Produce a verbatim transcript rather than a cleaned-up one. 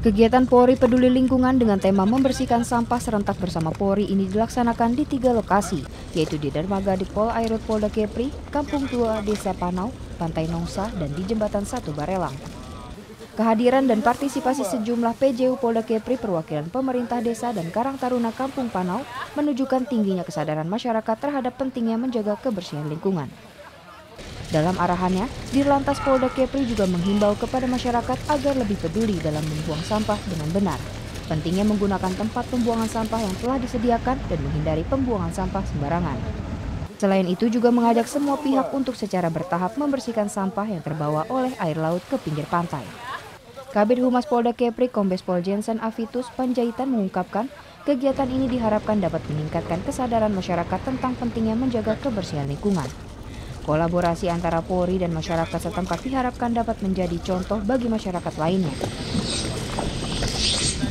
Kegiatan Polri Peduli Lingkungan dengan tema membersihkan sampah serentak bersama Polri ini dilaksanakan di tiga lokasi, yaitu di Dermaga di Pol Airut Polda Kepri, Kampung Tua Desa Panau, Pantai Nongsa, dan di Jembatan Satu Barelang. Kehadiran dan partisipasi sejumlah P J U Polda Kepri, perwakilan pemerintah desa dan Karang Taruna Kampung Panau menunjukkan tingginya kesadaran masyarakat terhadap pentingnya menjaga kebersihan lingkungan. Dalam arahannya, Dirlantas Polda Kepri juga menghimbau kepada masyarakat agar lebih peduli dalam membuang sampah dengan benar. Pentingnya menggunakan tempat pembuangan sampah yang telah disediakan dan menghindari pembuangan sampah sembarangan. Selain itu juga mengajak semua pihak untuk secara bertahap membersihkan sampah yang terbawa oleh air laut ke pinggir pantai. Kabid Humas Polda Kepri Kombes Pol Jensen Avitus Panjaitan mengungkapkan, kegiatan ini diharapkan dapat meningkatkan kesadaran masyarakat tentang pentingnya menjaga kebersihan lingkungan. Kolaborasi antara Polri dan masyarakat setempat diharapkan dapat menjadi contoh bagi masyarakat lainnya.